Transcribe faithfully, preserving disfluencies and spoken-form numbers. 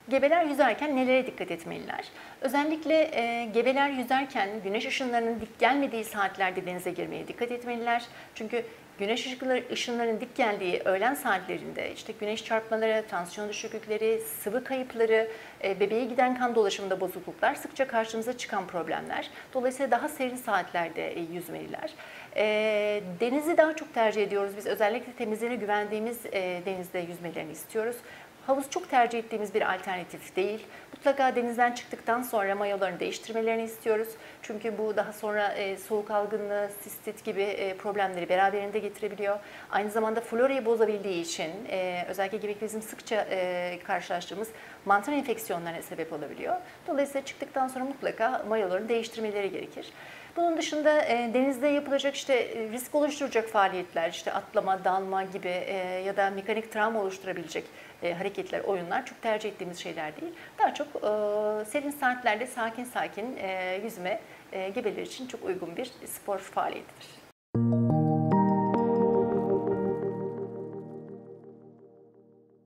Gebeler yüzerken nelere dikkat etmeliler? Özellikle e, gebeler yüzerken güneş ışınlarının dik gelmediği saatlerde denize girmeye dikkat etmeliler. Çünkü güneş ışıkları, ışınlarının dik geldiği öğlen saatlerinde işte güneş çarpmaları, tansiyon düşüklükleri, sıvı kayıpları, e, bebeğe giden kan dolaşımında bozukluklar sıkça karşımıza çıkan problemler. Dolayısıyla daha serin saatlerde e, yüzmeliler. E, denizi daha çok tercih ediyoruz. Biz özellikle temizliğine güvendiğimiz e, denizde yüzmelerini istiyoruz. Havuz çok tercih ettiğimiz bir alternatif değil. Mutlaka denizden çıktıktan sonra mayolarını değiştirmelerini istiyoruz. Çünkü bu daha sonra e, soğuk algınlığı, sistit gibi e, problemleri beraberinde getirebiliyor. Aynı zamanda florayı bozabildiği için e, özellikle gebelikte bizim sıkça e, karşılaştığımız mantar enfeksiyonlarına sebep olabiliyor. Dolayısıyla çıktıktan sonra mutlaka mayolarını değiştirmeleri gerekir. Bunun dışında e, denizde yapılacak işte e, risk oluşturacak faaliyetler, işte atlama, dalma gibi e, ya da mekanik travma oluşturabilecek e, hareketler, oyunlar çok tercih ettiğimiz şeyler değil. Daha çok e, serin saatlerde sakin sakin e, yüzme e, gebeler için çok uygun bir spor faaliyetidir.